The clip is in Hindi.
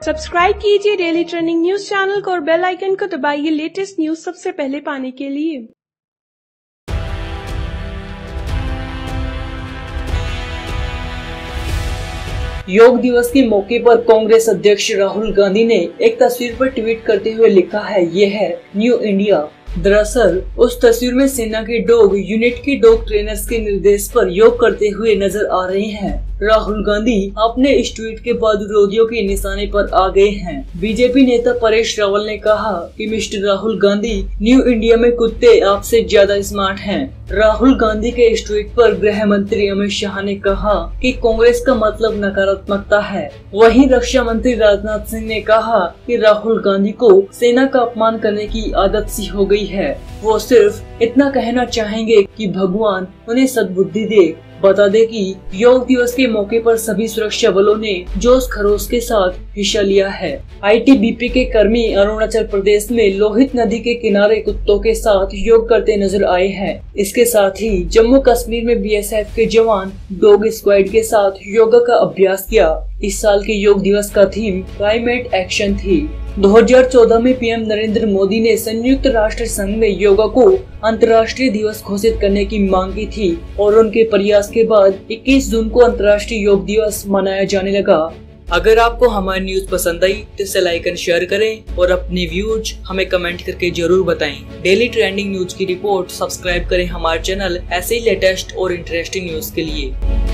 सब्सक्राइब कीजिए डेली ट्रेंडिंग न्यूज चैनल को और बेल आइकन को दबाइए लेटेस्ट न्यूज सबसे पहले पाने के लिए। योग दिवस के मौके पर कांग्रेस अध्यक्ष राहुल गांधी ने एक तस्वीर पर ट्वीट करते हुए लिखा है, ये है न्यू इंडिया। दरअसल उस तस्वीर में सेना के डॉग यूनिट के डॉग ट्रेनर्स के निर्देश पर योग करते हुए नजर आ रहे हैं। राहुल गांधी अपने इस ट्वीट के बाद विरोधियों के निशाने पर आ गए हैं। बीजेपी नेता परेश रावल ने कहा कि mister Rahul Gandhi, new India में कुत्ते आपसे ज्यादा स्मार्ट हैं। राहुल गांधी के इस ट्वीट पर गृह मंत्री अमित शाह ने कहा कि कांग्रेस का मतलब नकारात्मकता है। वहीं रक्षा मंत्री राजनाथ सिंह ने कहा कि राहुल गांधी को सेना का अपमान करने की आदत सी हो गई है। वो सिर्फ इतना कहना चाहेंगे कि भगवान उन्हें सद्बुद्धि दे। बता दें कि योग दिवस के मौके पर सभी सुरक्षा बलों ने जोश खरोश के साथ हिस्सा लिया है। आईटीबीपी के कर्मी अरुणाचल प्रदेश में लोहित नदी के किनारे कुत्तों के साथ योग करते नजर आए हैं। इसके साथ ही जम्मू कश्मीर में बीएसएफ के जवान डॉग स्क्वाड के साथ योगा का अभ्यास किया। इस साल के योग दिवस का थीम क्लाइमेट एक्शन थी। 2014 में पीएम नरेंद्र मोदी ने संयुक्त राष्ट्र संघ में योगा को अंतर्राष्ट्रीय दिवस घोषित करने की मांग की थी और उनके प्रयास के बाद 21 जून को अंतर्राष्ट्रीय योग दिवस मनाया जाने लगा। अगर आपको हमारी न्यूज पसंद आई तो इसे लाइक एंड शेयर करें और अपने व्यूज हमें कमेंट करके जरूर बताएं। डेली ट्रेंडिंग न्यूज की रिपोर्ट सब्सक्राइब करें हमारे चैनल ऐसे ही लेटेस्ट और इंटरेस्टिंग न्यूज के लिए।